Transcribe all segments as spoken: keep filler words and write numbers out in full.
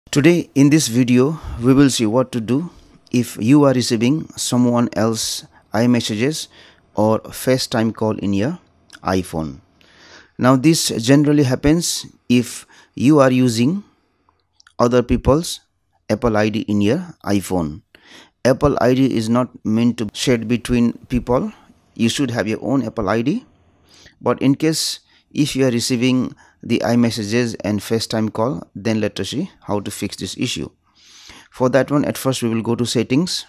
Today in this video we will see what to do if you are receiving someone else iMessages or FaceTime call in your iPhone. Now this generally happens if you are using other people's Apple I D in your iPhone. Apple I D is not meant to be shared between people. You should have your own Apple I D. But in case if you are receiving the iMessages and FaceTime call, then let us see how to fix this issue. For that one, at first we will go to settings.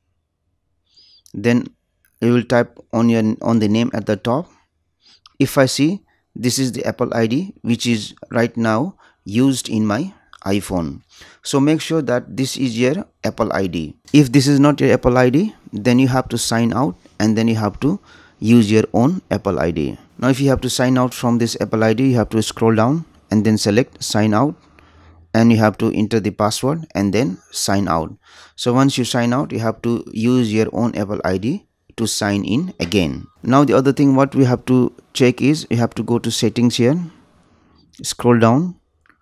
Then we will type on your on the name at the top. If I see this is the Apple I D which is right now used in my iPhone, so make sure that this is your Apple I D. If this is not your Apple I D, then you have to sign out and then you have to use your own Apple I D. Now if you have to sign out from this Apple I D, you have to scroll down and then select sign out, and you have to enter the password and then sign out. So once you sign out, you have to use your own Apple I D to sign in again. Now the other thing what we have to check is you have to go to settings here, scroll down.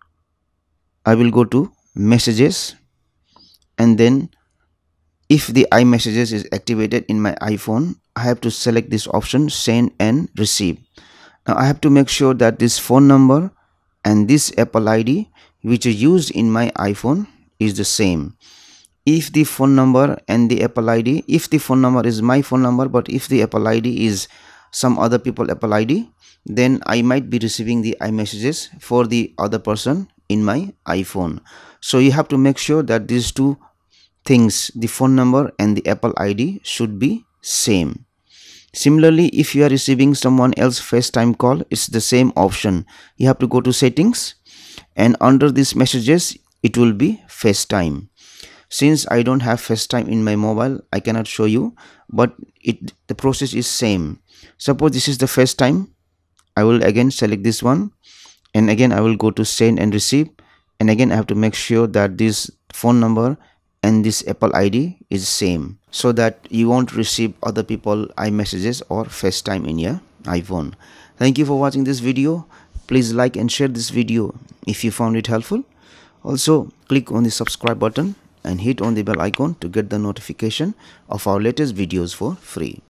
I will go to messages, and then if the iMessages is activated in my iPhone, I have to select this option send and receive. Now I have to make sure that this phone number and this Apple I D which is used in my iPhone is the same. If the phone number and the Apple I D, if the phone number is my phone number but if the Apple I D is some other people Apple I D, then I might be receiving the iMessages for the other person in my iPhone. So you have to make sure that these two things, the phone number and the Apple I D, should be same. Similarly, if you are receiving someone else FaceTime call, it's the same option. You have to go to settings, and under these messages it will be FaceTime. Since I don't have FaceTime in my mobile, I cannot show you, but it the process is same. Suppose this is the FaceTime. I will again select this one, and again I will go to send and receive, and again I have to make sure that this phone number and this Apple I D is same, so that you won't receive other people iMessages or FaceTime in your iPhone. Thank you for watching this video. Please like and share this video if you found it helpful. Also click on the subscribe button and hit on the bell icon to get the notification of our latest videos for free.